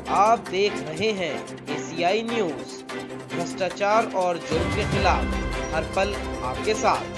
आप देख रहे हैं एसीआई न्यूज, भ्रष्टाचार और जुर्म के खिलाफ हर पल आपके साथ।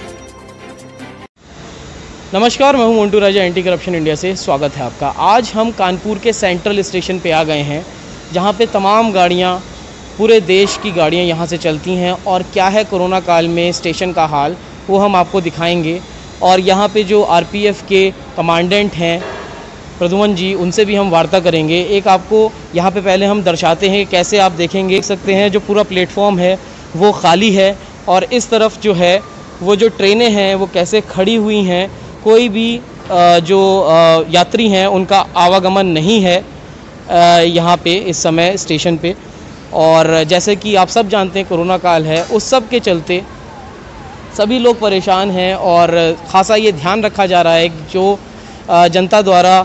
नमस्कार, मैं हूं Montu Raja, anti corruption India से स्वागत है आपका। आज हम कानपुर के सेंट्रल स्टेशन पे आ गए हैं, जहां पे तमाम गाड़ियां, पूरे देश की गाड़ियां यहां से चलती हैं और क्या है कोरोना काल में स्टेशन का हाल वो हम आपको दिखाएंगे। और यहां पे जो आरपीएफ के कमांडेंट हैं प्रद्युमन जी, उनसे भी हम वार्ता करेंगे। एक आपको यहाँ पे पहले हम दर्शाते हैं कैसे आप देखेंगे, देख सकते हैं जो पूरा प्लेटफॉर्म है वो खाली है और इस तरफ जो है वो जो ट्रेनें हैं वो कैसे खड़ी हुई हैं। कोई भी जो यात्री हैं उनका आवागमन नहीं है यहाँ पे इस समय स्टेशन पे। और जैसे कि आप सब जानते हैं कोरोना काल है, उस सब के चलते सभी लोग परेशान हैं और ख़ासा ये ध्यान रखा जा रहा है जो जनता द्वारा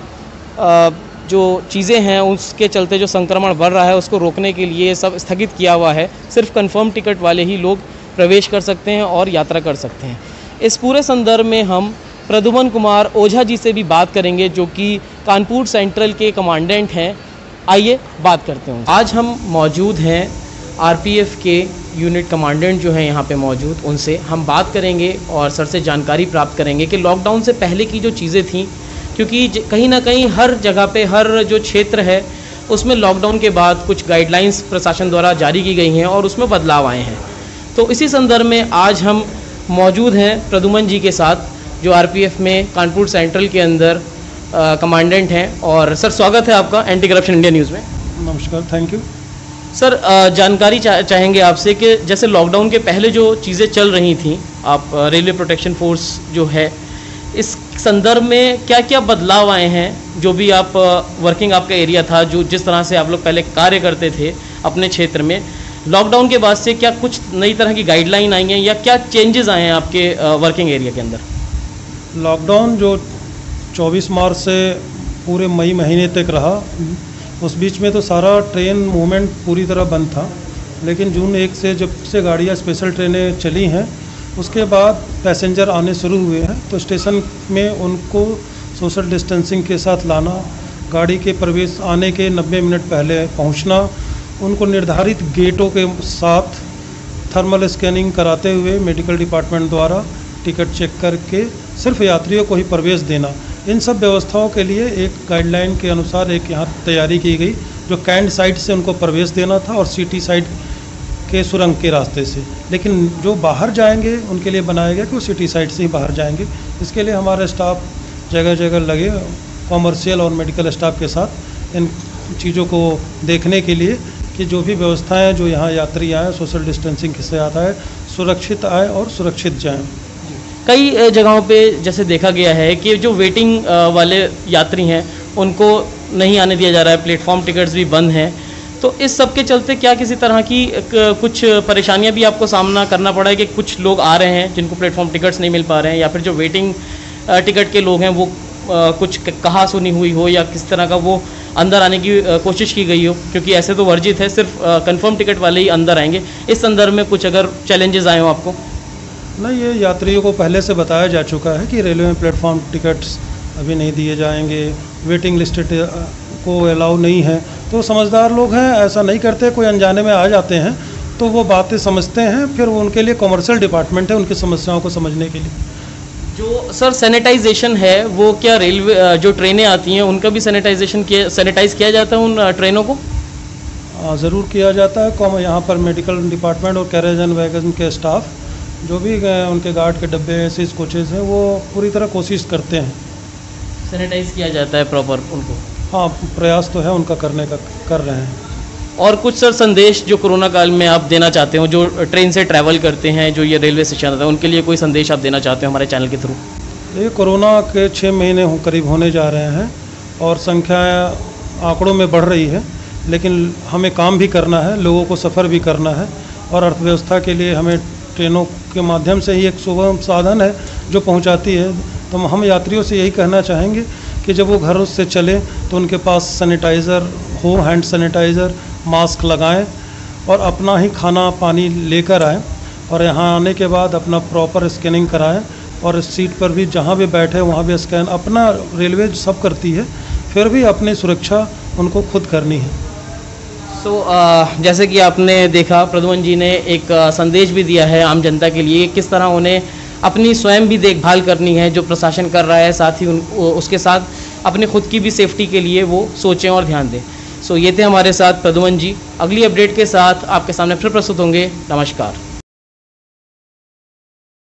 जो चीज़ें हैं उसके चलते जो संक्रमण बढ़ रहा है उसको रोकने के लिए सब स्थगित किया हुआ है। सिर्फ कंफर्म टिकट वाले ही लोग प्रवेश कर सकते हैं और यात्रा कर सकते हैं। इस पूरे संदर्भ में हम प्रद्युमन कुमार ओझा जी से भी बात करेंगे, जो कि कानपुर सेंट्रल के कमांडेंट हैं। आइए बात करते हैं। आज हम मौजूद हैं आरपीएफ के यूनिट कमांडेंट जो हैं यहाँ पे मौजूद, उनसे हम बात करेंगे और सर से जानकारी प्राप्त करेंगे कि लॉकडाउन से पहले की जो चीज़ें थीं, क्योंकि कहीं ना कहीं हर जगह पे हर जो क्षेत्र है उसमें लॉकडाउन के बाद कुछ गाइडलाइंस प्रशासन द्वारा जारी की गई हैं और उसमें बदलाव आए हैं। तो इसी संदर्भ में आज हम मौजूद हैं प्रद्युमन जी के साथ, जो आरपीएफ में कानपुर सेंट्रल के अंदर कमांडेंट हैं। और सर, स्वागत है आपका एंटी करप्शन इंडिया न्यूज़ में। नमस्कार, थैंक यू सर। जानकारी चाहेंगे आपसे कि जैसे लॉकडाउन के पहले जो चीज़ें चल रही थी, आप रेलवे प्रोटेक्शन फोर्स जो है, इस संदर्भ में क्या क्या बदलाव आए हैं? जो भी आप वर्किंग आपका एरिया था, जो जिस तरह से आप लोग पहले कार्य करते थे अपने क्षेत्र में, लॉकडाउन के बाद से क्या कुछ नई तरह की गाइडलाइन आई हैं या क्या चेंजेस आए हैं आपके वर्किंग एरिया के अंदर? लॉकडाउन जो 24 मार्च से पूरे मई महीने तक रहा, उस बीच में तो सारा ट्रेन मूवमेंट पूरी तरह बंद था। लेकिन जून 1 से जब से गाड़ियाँ स्पेशल ट्रेनें चली हैं, उसके बाद पैसेंजर आने शुरू हुए हैं। तो स्टेशन में उनको सोशल डिस्टेंसिंग के साथ लाना, गाड़ी के प्रवेश आने के 90 मिनट पहले पहुंचना, उनको निर्धारित गेटों के साथ थर्मल स्कैनिंग कराते हुए मेडिकल डिपार्टमेंट द्वारा टिकट चेक करके सिर्फ यात्रियों को ही प्रवेश देना, इन सब व्यवस्थाओं के लिए एक गाइडलाइन के अनुसार एक यहाँ तैयारी की गई। जो कैंट साइड से उनको प्रवेश देना था और सिटी साइड के सुरंग के रास्ते से, लेकिन जो बाहर जाएंगे उनके लिए बनाया गया कि वो सिटी साइड से ही बाहर जाएंगे। इसके लिए हमारे स्टाफ जगह जगह लगे, कॉमर्शियल और मेडिकल स्टाफ के साथ, इन चीज़ों को देखने के लिए कि जो भी व्यवस्थाएं जो यहाँ यात्री आए सोशल डिस्टेंसिंग के साथ आए, सुरक्षित आए और सुरक्षित जाएं। कई जगहों पे जैसे देखा गया है कि जो वेटिंग वाले यात्री हैं उनको नहीं आने दिया जा रहा है, प्लेटफॉर्म टिकट्स भी बंद हैं। तो इस सब के चलते क्या किसी तरह की कुछ परेशानियां भी आपको सामना करना पड़ा है कि कुछ लोग आ रहे हैं जिनको प्लेटफॉर्म टिकट्स नहीं मिल पा रहे हैं, या फिर जो वेटिंग टिकट के लोग हैं वो कुछ कहा सुनी हुई हो या किस तरह का वो अंदर आने की कोशिश की गई हो? क्योंकि ऐसे तो वर्जित है, सिर्फ कंफर्म टिकट वाले ही अंदर आएंगे। इस संदर्भ में कुछ अगर चैलेंजेस आए हो आपको? नहीं, ये यात्रियों को पहले से बताया जा चुका है कि रेलवे में प्लेटफॉर्म टिकट्स अभी नहीं दिए जाएंगे, वेटिंग लिस्ट को अलाउ नहीं है। तो समझदार लोग हैं, ऐसा नहीं करते, कोई अनजाने में आ जाते हैं तो वो बातें समझते हैं, फिर उनके लिए कॉमर्शियल डिपार्टमेंट है उनकी समस्याओं को समझने के लिए। जो सर सैनिटाइजेशन है वो क्या रेलवे जो ट्रेनें आती हैं उनका भी सैनिटाइज किया जाता है उन ट्रेनों को? ज़रूर किया जाता है। यहाँ पर मेडिकल डिपार्टमेंट और कैरेज एंड वैगन के स्टाफ, जो भी उनके गार्ड के डब्बे ऐसे कोचेज़ हैं, वो पूरी तरह कोशिश करते हैं। सैनिटाइज किया जाता है प्रॉपर उनको? हाँ, प्रयास तो है उनका करने का, कर रहे हैं। और कुछ सर संदेश जो कोरोना काल में आप देना चाहते हो, जो ट्रेन से ट्रैवल करते हैं, जो ये रेलवे स्टेशन आता है, उनके लिए कोई संदेश आप देना चाहते हो हमारे चैनल के थ्रू? ये कोरोना के 6 महीने करीब होने जा रहे हैं और संख्या आंकड़ों में बढ़ रही है, लेकिन हमें काम भी करना है, लोगों को सफ़र भी करना है और अर्थव्यवस्था के लिए हमें ट्रेनों के माध्यम से ही एक सुगम साधन है जो पहुंचाती है। तो हम यात्रियों से यही कहना चाहेंगे कि जब वो घर से चलें तो उनके पास सैनिटाइज़र हो, हैंड सैनिटाइज़र, मास्क लगाएं और अपना ही खाना पानी लेकर आएँ और यहाँ आने के बाद अपना प्रॉपर स्कैनिंग कराएं और सीट पर भी जहाँ भी बैठे वहाँ भी स्कैन अपना रेलवे सब करती है, फिर भी अपनी सुरक्षा उनको खुद करनी है। जैसे कि आपने देखा, प्रद्युमन जी ने एक संदेश भी दिया है आम जनता के लिए, किस तरह उन्हें अपनी स्वयं भी देखभाल करनी है जो प्रशासन कर रहा है, साथ ही उसके साथ अपने खुद की भी सेफ्टी के लिए वो सोचें और ध्यान दें। ये थे हमारे साथ प्रद्युमन जी। अगली अपडेट के साथ आपके सामने फिर प्रस्तुत होंगे। नमस्कार।